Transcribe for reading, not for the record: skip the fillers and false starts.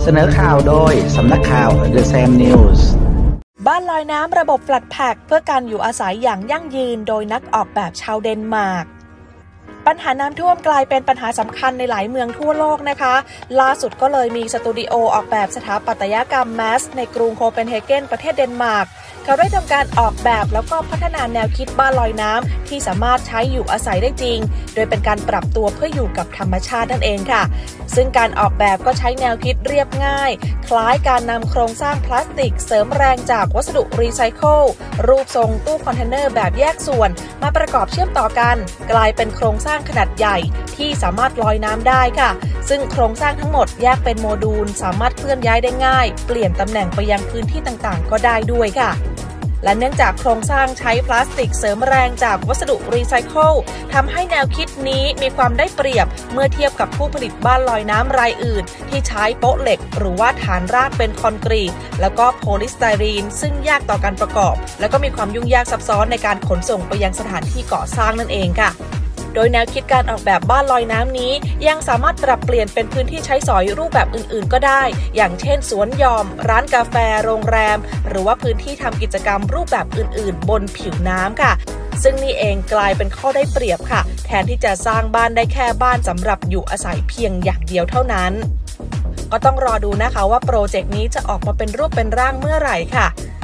เสนอข่าวโดยสำนักข่าว The Sam News บ้านลอยน้ำระบบแฟลตแพ็กเพื่อการอยู่อาศัยอย่างยั่งยืนโดยนักออกแบบชาวเดนมาร์กปัญหาน้ำท่วมกลายเป็นปัญหาสำคัญในหลายเมืองทั่วโลกนะคะล่าสุดก็เลยมีสตูดิโอออกแบบสถาปัตยกรรมแมสในกรุงโคเปนเฮเกนประเทศเดนมาร์กเขาได้ทำการออกแบบแล้วก็พัฒนาแนวคิดบ้านลอยน้ำที่สามารถใช้อยู่อาศัยได้จริงโดยเป็นการปรับตัวเพื่ออยู่กับธรรมชาตินั่นเองค่ะซึ่งการออกแบบก็ใช้แนวคิดเรียบง่ายคล้ายการนำโครงสร้างพลาสติกเสริมแรงจากวัสดุรีไซเคิลรูปทรงตู้คอนเทนเนอร์แบบแยกส่วนมาประกอบเชื่อมต่อกันกลายเป็นโครงสร้างขนาดใหญ่ที่สามารถลอยน้ำได้ค่ะซึ่งโครงสร้างทั้งหมดแยกเป็นโมดูลสามารถเคลื่อนย้ายได้ง่ายเปลี่ยนตำแหน่งไปยังพื้นที่ต่างๆก็ได้ด้วยค่ะและเนื่องจากโครงสร้างใช้พลาสติกเสริมแรงจากวัสดุรีไซเคิลทำให้แนวคิดนี้มีความได้เปรียบเมื่อเทียบกับผู้ผลิตบ้านลอยน้ำรายอื่นที่ใช้โป๊ะเหล็กหรือว่าฐานรากเป็นคอนกรีตแล้วก็โพลีสไตรีนซึ่งยากต่อการประกอบแล้วก็มีความยุ่งยากซับซ้อนในการขนส่งไปยังสถานที่ก่อสร้างนั่นเองค่ะโดยแนวคิดการออกแบบบ้านลอยน้ำนี้ยังสามารถปรับเปลี่ยนเป็นพื้นที่ใช้สอยรูปแบบอื่นๆก็ได้อย่างเช่นสวนหย่อมร้านกาแฟโรงแรมหรือว่าพื้นที่ทำกิจกรรมรูปแบบอื่นๆบนผิวน้ำค่ะซึ่งนี่เองกลายเป็นข้อได้เปรียบค่ะแทนที่จะสร้างบ้านได้แค่บ้านสำหรับอยู่อาศัยเพียงอย่างเดียวเท่านั้นก็ต้องรอดูนะคะว่าโปรเจกต์นี้จะออกมาเป็นรูปเป็นร่างเมื่อไหร่ค่ะ